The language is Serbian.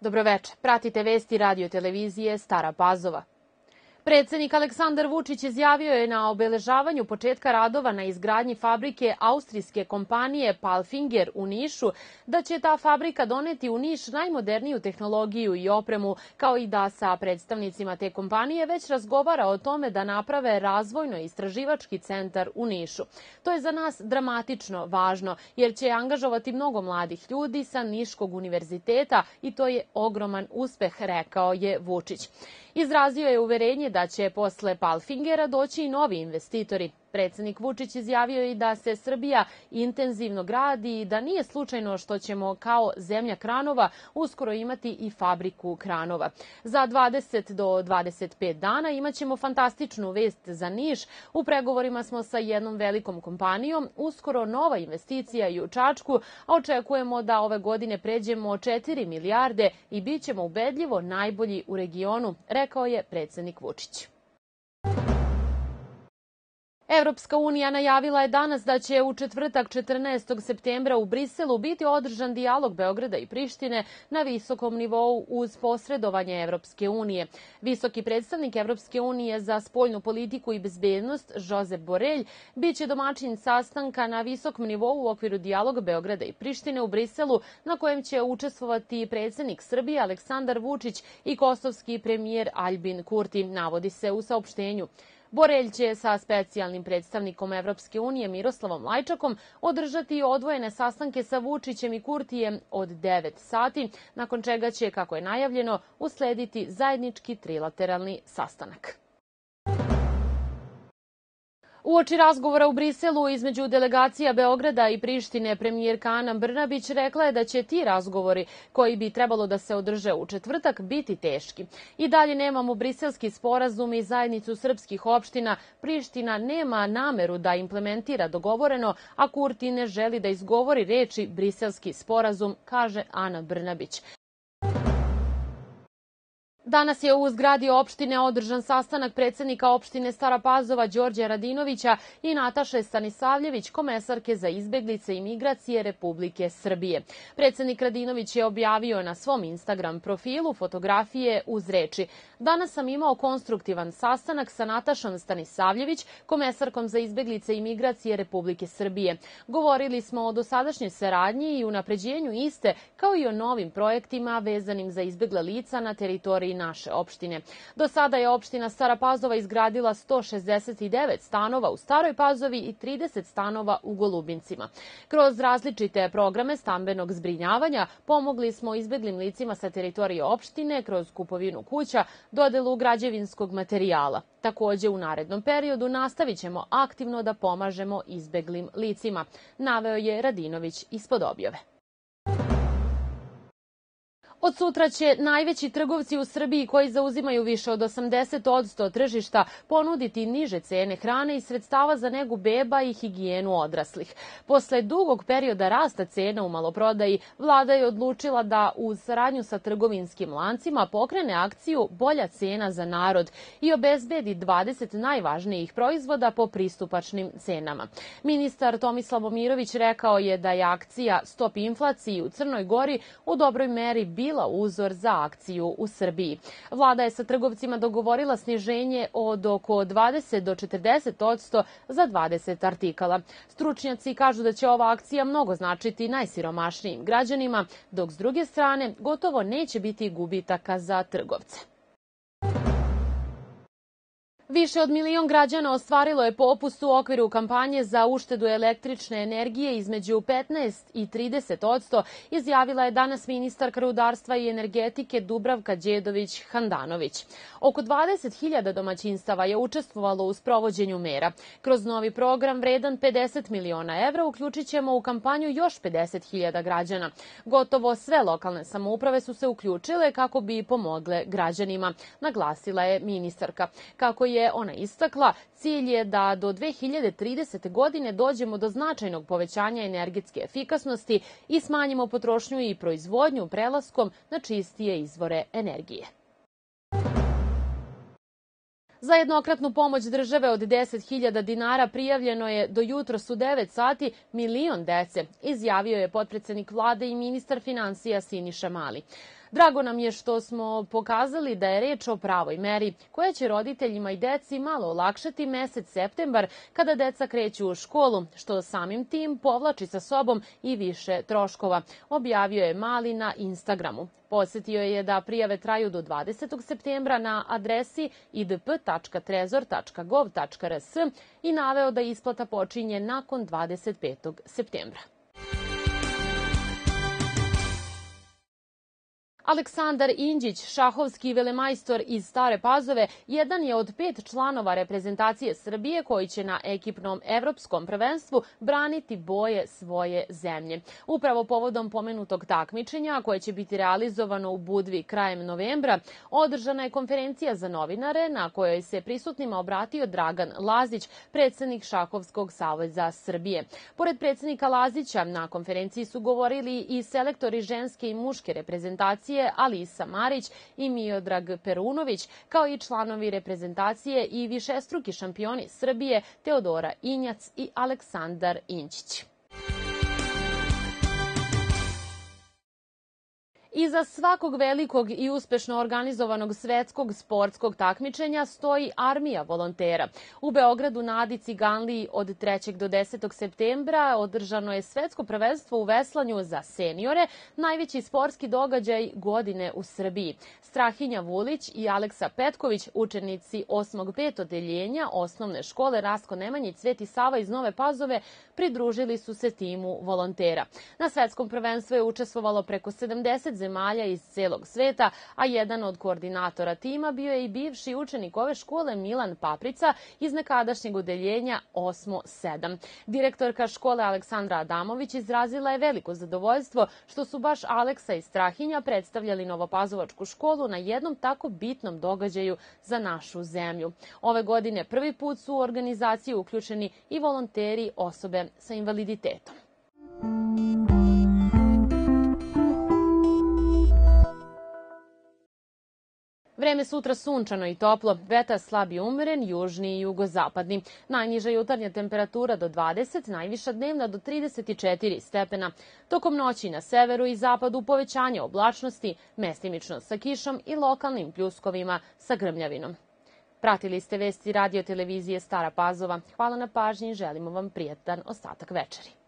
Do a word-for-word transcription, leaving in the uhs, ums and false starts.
Dobroveče, pratite vesti radio televizije Stara Pazova. Predsednik Aleksandar Vučić izjavio je na obeležavanju početka radova na izgradnji fabrike austrijske kompanije Palfinger u Nišu da će ta fabrika doneti u Niš najmoderniju tehnologiju i opremu, kao i da sa predstavnicima te kompanije već razgovara o tome da naprave razvojno-istraživački centar u Nišu. To je za nas dramatično važno, jer će angažovati mnogo mladih ljudi sa Niškog univerziteta i to je ogroman uspeh, rekao je Vučić. Izrazio je uverenje da će posle Palfingera doći i novi investitori. Predsednik Vučić izjavio i da se Srbija intenzivno gradi i da nije slučajno što ćemo kao zemlja kranova uskoro imati i fabriku kranova. Za dvadeset do dvadeset pet dana imaćemo fantastičnu vest za Niš. U pregovorima smo sa jednom velikom kompanijom, uskoro nova investicija i u Čačku, a očekujemo da ove godine pređemo četiri milijarde i bit ćemo ubedljivo najbolji u regionu, rekao je predsednik Vučić. Evropska unija najavila je danas da će u četvrtak četrnaestog septembra u Briselu biti održan dijalog Beograda i Prištine na visokom nivou uz posredovanje Evropske unije. Visoki predstavnik Evropske unije za spoljnu politiku i bezbednost, Josep Borelj, biće domaćin sastanka na visokom nivou u okviru dijaloga Beograda i Prištine u Briselu, na kojem će učestvovati predsednik Srbije Aleksandar Vučić i kosovski premijer Aljbin Kurti, navodi se u saopštenju. Borelj će sa specijalnim predstavnikom Evropske unije Miroslavom Lajčakom održati odvojene sastanke sa Vučićem i Kurtijem od devet sati, nakon čega će, kako je najavljeno, uslediti zajednički trilateralni sastanak. Uoči razgovora u Briselu između delegacija Beograda i Prištine, premijerka Ana Brnabić rekla je da će ti razgovori, koji bi trebalo da se održe u četvrtak, biti teški. I dalje nemamo briselski sporazum i zajednicu srpskih opština. Priština nema nameru da implementira dogovoreno, a Kurti ne želi da izgovori reči briselski sporazum, kaže Ana Brnabić. Danas je u zgradi opštine održan sastanak predsednika opštine Stara Pazova Đorđa Radinovića i Nataše Stanisavljević, komesarke za izbeglice i migracije Republike Srbije. Predsednik Radinović je objavio na svom Instagram profilu fotografije uz reči: "Danas sam imao konstruktivan sastanak sa Natašom Stanisavljević, komesarkom za izbeglice i migracije Republike Srbije. Govorili smo o dosadašnjoj saradnji i unapređenju iste, kao i o novim projektima vezanim za izbegla lica na teritoriji naše opštine. Do sada je opština Stara Pazova izgradila sto šezdeset devet stanova u Staroj Pazovi i trideset stanova u Golubincima. Kroz različite programe stambenog zbrinjavanja pomogli smo izbeglim licima sa teritorije opštine kroz kupovinu kuća, dodelu građevinskog materijala. Takođe, u narednom periodu nastavit ćemo aktivno da pomažemo izbeglim licima", naveo je Radinović ispod objave. Od sutra će najveći trgovci u Srbiji koji zauzimaju više od osamdeset posto tržišta ponuditi niže cene hrane i sredstava za negu beba i higijenu odraslih. Posle dugog perioda rasta cena u maloprodaji, vlada je odlučila da uz saradnju sa trgovinskim lancima pokrene akciju Bolja cena za narod i obezbedi dvadeset najvažnijih proizvoda po pristupačnim cenama. Ministar Tomislav Momirović rekao je da je akcija Stop inflaciji u Crnoj Gori u dobroj meri bila uzor za akciju u Srbiji. Vlada je sa trgovcima dogovorila sniženje od oko dvadeset do četrdeset posto za dvadeset artikala. Stručnjaci kažu da će ova akcija mnogo značiti najsiromašnijim građanima, dok s druge strane gotovo neće biti gubitaka za trgovce. Više od milion građana ostvarilo je popust u okviru kampanje za uštedu električne energije između petnaest i trideset posto, izjavila je danas ministarka rudarstva i energetike Dubravka Đedović Handanović. Oko dvadeset hiljada domaćinstava je učestvovalo u sprovođenju mera. Kroz novi program vredan pedeset miliona evra uključit ćemo u kampanju još pedeset hiljada građana. Gotovo sve lokalne samouprave su se uključile kako bi pomogle građanima, naglasila je ministarka. Kako je ona istakla, cilj je da do dve hiljade tridesete. godine dođemo do značajnog povećanja energetske efikasnosti i smanjimo potrošnju i proizvodnju prelaskom na čistije izvore energije. Za jednokratnu pomoć države od deset hiljada dinara prijavljeno je do jutros u devet sati milion dece, izjavio je potpredsednik vlade i ministar finansija Siniša Mali. Drago nam je što smo pokazali da je reč o pravoj meri koja će roditeljima i deci malo olakšati mesec septembar kada deca kreću u školu, što samim tim povlači sa sobom i više troškova, objavio je Mali na Instagramu. Podsetio je da prijave traju do dvadesetog septembra na adresi i d p tačka trezor tačka gov tačka r s i naveo da isplata počinje nakon dvadeset petog septembra. Aleksandar Inđić, šahovski velemajstor iz Stare Pazove, jedan je od pet članova reprezentacije Srbije koji će na ekipnom evropskom prvenstvu braniti boje svoje zemlje. Upravo povodom pomenutog takmičenja, koje će biti realizovano u Budvi krajem novembra, održana je konferencija za novinare na kojoj se prisutnima obratio Dragan Lazić, predsednik Šahovskog saveza Srbije. Pored predsednika Lazića, na konferenciji su govorili i selektori ženske i muške reprezentacije Alisa Marić i Miodrag Perunović, kao i članovi reprezentacije i višestruki šampioni Srbije Teodora Injac i Aleksandar Inđić. Iza svakog velikog i uspešno organizovanog svetskog sportskog takmičenja stoji armija volontera. U Beogradu na Adi Ciganliji od trećeg do desetog septembra održano je svetsko prvenstvo u veslanju za seniore, najveći sportski događaj godine u Srbiji. Strahinja Vulić i Aleksa Petković, učenici osmog pet odeljenja osnovne škole Rastko Nemanjić Sveti Sava iz Nove Pazove, pridružili su se timu volontera. Na svetskom prvenstvu je učestvovalo preko sedamdeset zemalja iz celog sveta, a jedan od koordinatora tima bio je i bivši učenik ove škole Milan Paprica iz nekadašnjeg odeljenja osmo sedam. Direktorka škole Aleksandra Adamović izrazila je veliko zadovoljstvo što su baš Aleksa i Strahinja predstavljali novopazovačku školu na jednom tako bitnom događaju za našu zemlju. Ove godine prvi put su u organizaciju uključeni i volonteri osobe sa invaliditetom. Vreme sutra sunčano i toplo, vetar slab i umeren, južni i jugozapadni. Najniža jutarnja temperatura do dvadeset, najviša dnevna do trideset četiri stepena. Tokom noći na severu i zapadu povećanje oblačnosti, mestimično sa kišom i lokalnim pljuskovima sa grmljavinom. Pratili ste vesti radio televizije Stara Pazova. Hvala na pažnji i želimo vam prijetan ostatak večeri.